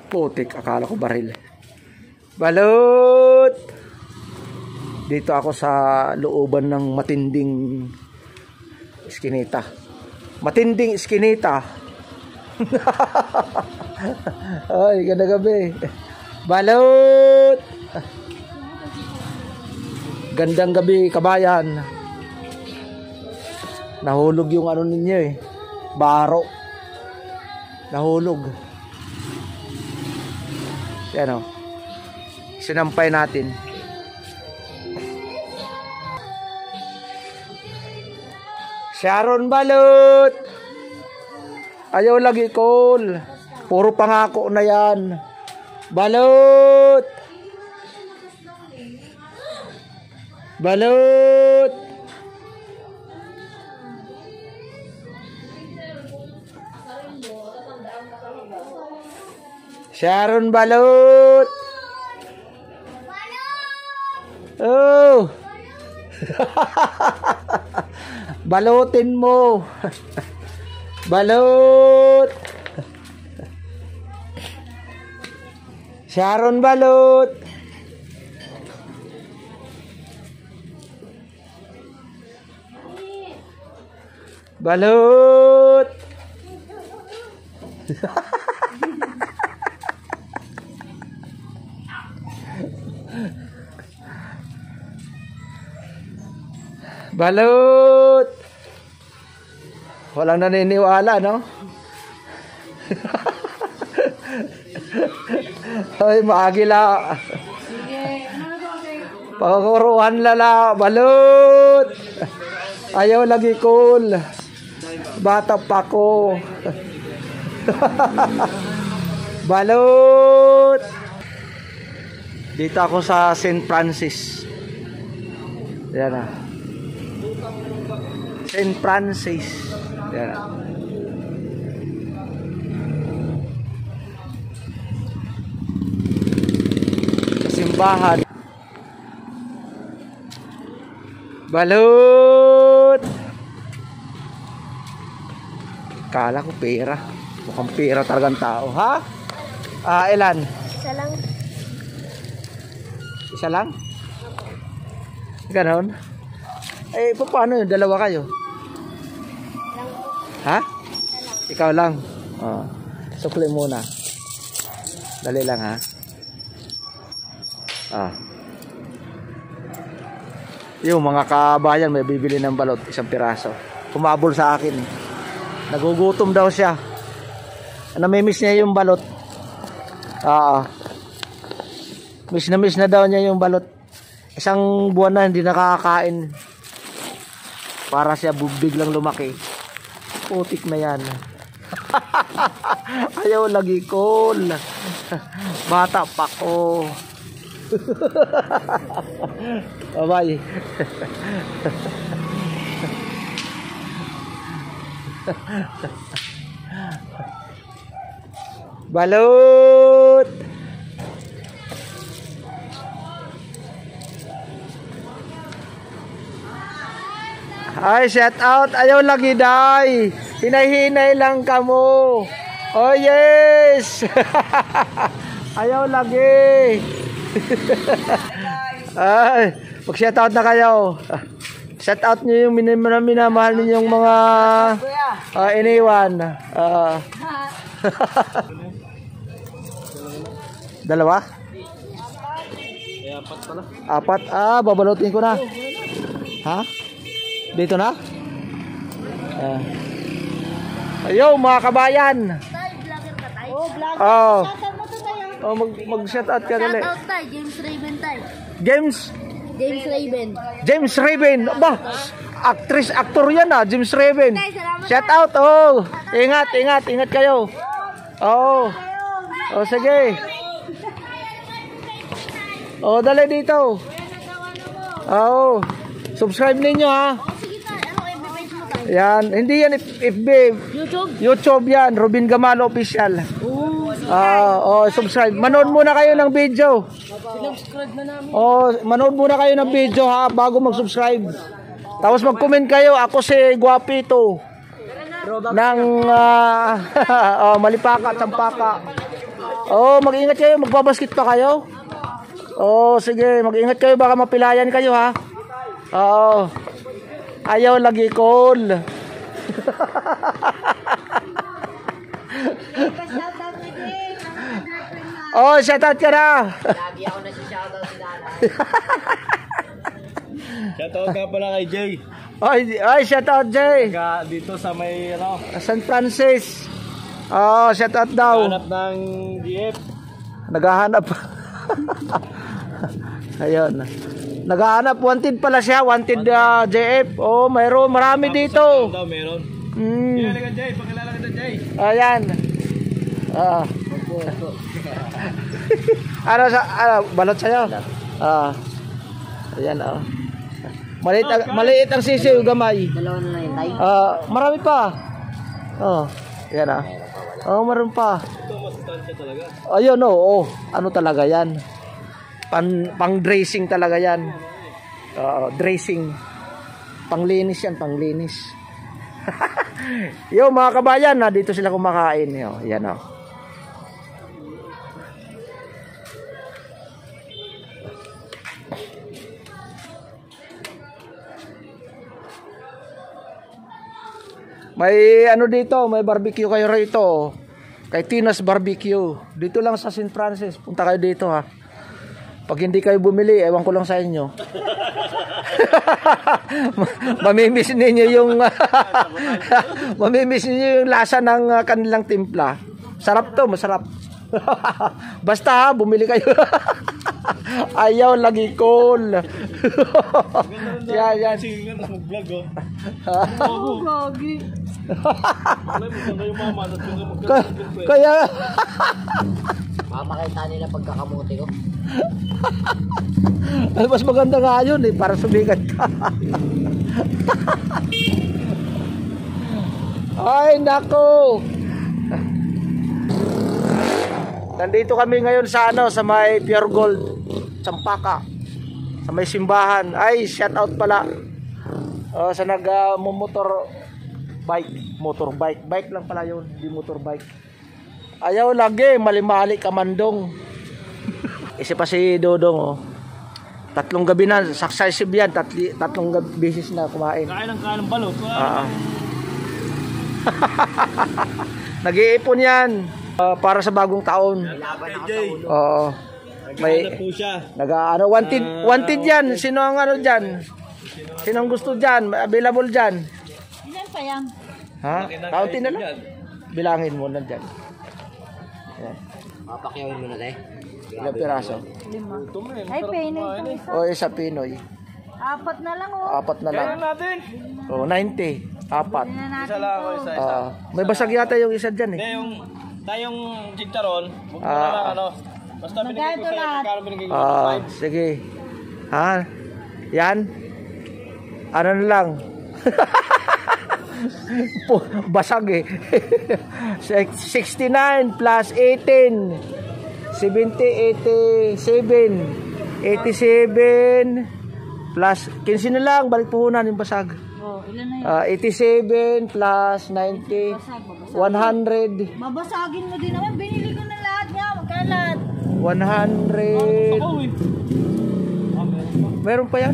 Putik, akala ko baril. Balot! Dito ako sa looban ng matinding iskinita. Matinding iskinita. Ay, ganda gabi. Balot! Gandang gabi, kabayan. Nahulog yung ano ninyo eh. Baro. Nahulog. Yan o. Sinampay natin. Sharon Balot. Ayaw lagi call. Puro pangako na yan. Balot. Balot. Sharon Balot. Oh. Balutin mo. Balot. Sharon Balot. Balot. Balot. Walang naniniwala, no? Ay, maagila. Pakakuruhan lala. Balot. Ayaw lagi cool. Bata pa ko. Balot. Dito ako sa St. Francis. Yan na. St. Francis. Yan na. Sa simbahan. Balot. Kala ko pera. Mukhang pera talagang tao, ha? Ilan? Isa lang. Isa lang? Ganon? Eh, paano yun? Dalawa kayo? Ha? Ikaw lang? Oh. Sukli muna. Dali lang, ha? Yung mga kabayan may bibili ng balot, isang piraso. Kumabol sa akin. Nagugutom daw siya. Namimiss niya yung balot. Miss na daw niya yung balot. Isang buwan na hindi nakakakain. Para siya biglang lumaki. Putik na yan. Ayaw lagi call. Bata pa ko. Bye-bye. Balot. Ay, shout out. Ayaw lagi day. Hinay-hinay lang kamo. Oh yes. Ayaw lagi. Ay, mag-shout out na kayo. Shout out niyo yung minamahal ninyong mga iniwan. Dalawa? Apat pala. Apat? Babalutin ko na. Ha? Dito na? Ayo mga kabayan. Mag-shout out ka dali. Shout out tayo, James Raven tayo. James Raven. James Raven. Ba, aktor yan James Raven. Shout out. Ingat kayo. Sige. Dali dito. Subscribe ninyo ha. Yan, hindi yan FB. YouTube yan, Robin Gamalo Official. Subscribe. Manood muna kayo ng video. Subscribe na namin. Manood muna kayo ng video ha bago mag-subscribe. Tapos mag-comment kayo, ako si Guapito ng Malipaka, Sampaka. Oh, mag-ingat kayo. Magbabasket pa kayo? Oh, sige. Mag-ingat kayo. Baka mapilayan kayo, ha? Oo. Ayaw lagi, call. Oh, shoutout ka na. Lagi ako na si shoutout si Dana. Shoutout ka pala kay Jay. Ay, shoutout, Jay. Dito sa may San Francis. Oh, shoutout daw. hanap ng GF. Naghahanap. Ayun. Naghahanap. Wanted pala siya. Wanted JF. Oh, mayroon. Marami dito. Daw meron. Mm. Ka Jay, pakilala ka Jay. Ayan. Balot sa'yo? Ayan, maliit ang sisiw, gamay. Dalawa na lang yun, tay. Marami pa. Ayan, meron pa. Ito masustansya talaga. Ayun, ano talaga yan? Pang dressing talaga yan. Dressing. Panglinis yan, panglinis. Yo, mga kabayan, dito sila kumakain. Yo, yan, May ano dito, may barbecue kayo rito. Kay Tina's Barbecue. Dito lang sa San Francis. Punta kayo dito, ha. Pag hindi kayo bumili, ewan ko lang sa inyo. Mamimiss ninyo yung mamimiss ninyo yung lasa ng kanilang timpla. Sarap to, masarap. Basta ha, bumili kayo. Ayaw lagi call. Yan. Sige nga, mag-vlog Gagi. Kaya Mamakita nila pagkakamuti ko. mas maganda nga yun para sumikat ka. Ay nako. Nandito kami ngayon sa sa may Pure Gold, Champaka. Sa may simbahan. Ay, shout out pala. Sa motorbike. Bike lang pala yun, di motorbike. Ayaw lagi, malimali kamandong. Isa pa si Dodong, 3 gabi na, successive yan, 3 beses na kumain. Kain ng balot. Nag-iipon yan para sa bagong taon. Oo. May po siya. wanted yan. Sino ang diyan? Sino ang gusto diyan? Available diyan. Ilan pa yan? Ha? Kaunti na lang. Bilangin mo na diyan. Ayan. Papakyawin mo na, tay. Ilang piraso? 5. Ay, Pinoy to isa. O isa Pinoy. 4 na lang, 4 na lang. Kailan natin? 90. 4. Tingnan natin Isa lang ako, to. isa. May basag yata yung isa diyan eh. Hindi, tayong chicharron. Huwag mo na lang Basta binigay ko sa'yo. Pagkano binigay ko? Sige. Ha? Yan? Ano na lang? Basag eh. 69 plus 18. 70, 87. 87 plus 15 na lang. Balik puhunan yung basag. Ilan na yun? 87 plus 90. 100. Babasagin mo din naman. Binili ko na lahat nga. Magkano lahat? 100. Meron pa yan?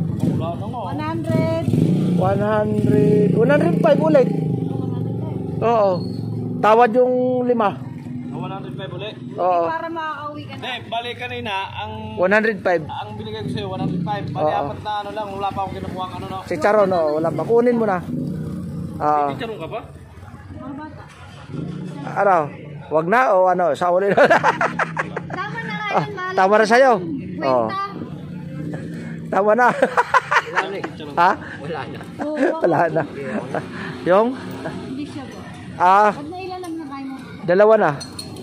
100. 105 ulit. Oo. Tawad yung 5. 105 ulit. Oo. Para makakauwi ka na. Hindi, bali kanina, ang 105. binigay ko sa'yo, 105. Bali, apat na lang, wala pa akong kinukuha no? Si Charon, no? Wala pa. Kunin mo na. Chicharron ka pa? Mga bata. Ano? Wag na o ano? Sa uli na. Tama na nga yun, mahal. Tama na sa'yo. Oo. Kwenta. Tama na. Ha? Wala na. Wala na. Yung? Hindi siya ba? Huwag na ilan lang na kayo mo. 2 na.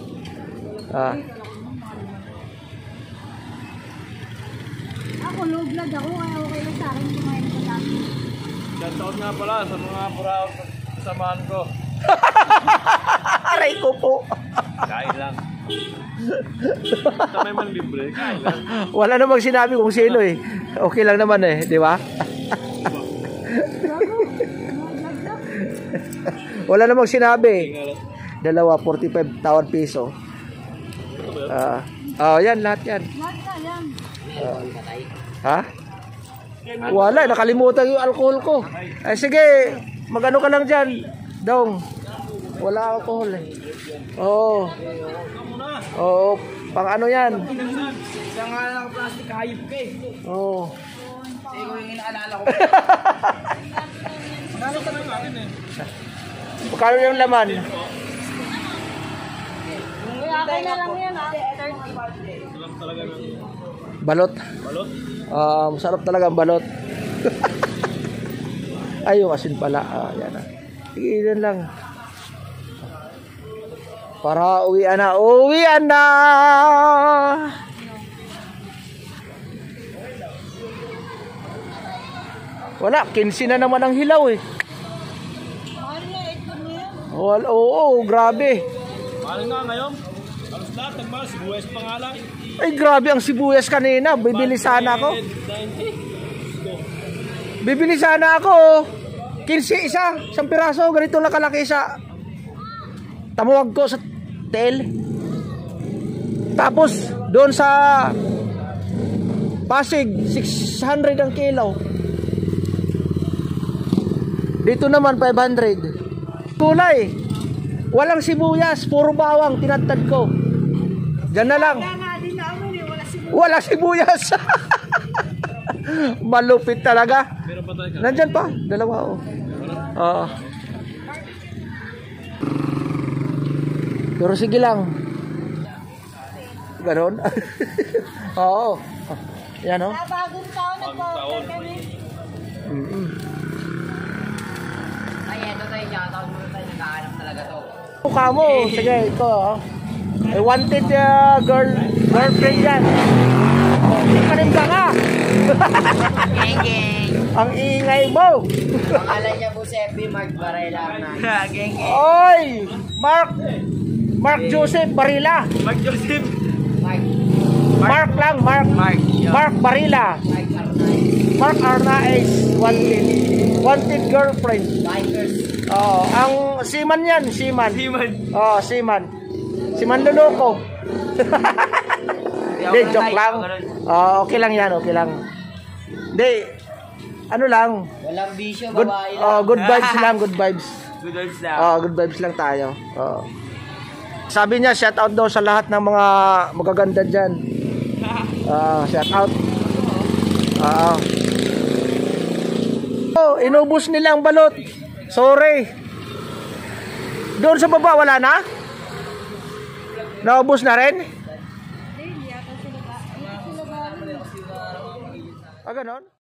Ako, low blood ako. Kaya okay lang sa akin kumain ko dati. Shoutout nga pala sa mga buraot kasamahan ko. Aray ko po. Kain lang. Basta may man libre, kain lang. Wala namang sinabi kung sino eh. Okay lang naman eh, di ba? Wala namang sinabi. 2, 45 tawad piso. Yan lahat yan. Lahat na yan. Ha? Wala, nakalimutan yung alcohol ko. Ay sige, magano ka lang dyan, Dong. Wala alcohol eh. Oo. Oo, pang ano yan? Isang nga lang plastic, hayop ka eh. Oo. Eh, kung yung inaalala ko. Magkano ka ng akin eh? Magkano yung laman? Okay na lang yan, ha? Sarap talaga ng... Balot. Balot? Masarap talaga ang balot. Ay, yung asin pala. Yan na. Sige, yan lang. Para uwian na. Uwian na! Wala, 15 na naman ang hilaw eh. Mahal niya, 8 na yan. Oo, grabe. Mahal nga ngayon. Alos lahat, nagmahal. Sibuyas pa nga lang. Ay, grabe ang sibuyas kanina. Bibili sana ako. 90. Bibili sana ako. 15 isa. Isang piraso. Ganito lang kalaki sa tamuwag ko sa tel. Tapos, doon sa Pasig, 600 ang kilo. Dito naman, 500. Kulay. Walang sibuyas. Puro bawang. Tinatad ko. Diyan na lang. Wala sibuyas. Malupit talaga. Meron pa tayo ka? Nandyan pa. Dalawa oh. Oo. Pero sige lang. Ganon. Oo. Yan oh. Bagong taon, nag-order kami. Ay, ito tayo niya. Taon mo tayo nagkahanap talaga to. Mukha mo. Sige, ito oh. Wanted girlfriend yan. Paninda ka. Geng, geng. Ang ingay mo. Pangalan niya po Sepi Mark Varela na. Geng, geng. Oy! Mark Joseph Barila. Mark Joseph. Mark lang, Mark. Mark Barila. Mark Arnaez. Wanted girlfriend. Bikers. Oo, ang Seaman yan, Seaman. Himan. Oo, Seaman. Seaman Luloko. Hindi, joke lang. Okay lang yan, okay lang. Hindi, ano lang. Walang bisyo, Good, babae lang. good vibes lang, good vibes. Good vibes na. Good vibes lang tayo. Sabi niya, shout out daw sa lahat ng mga magaganda dyan. Shout out. Inubos nila ang balot. Sorry. Doon sa baba, wala na? Naubos na rin? Hindi, yata sila ba? Ganon?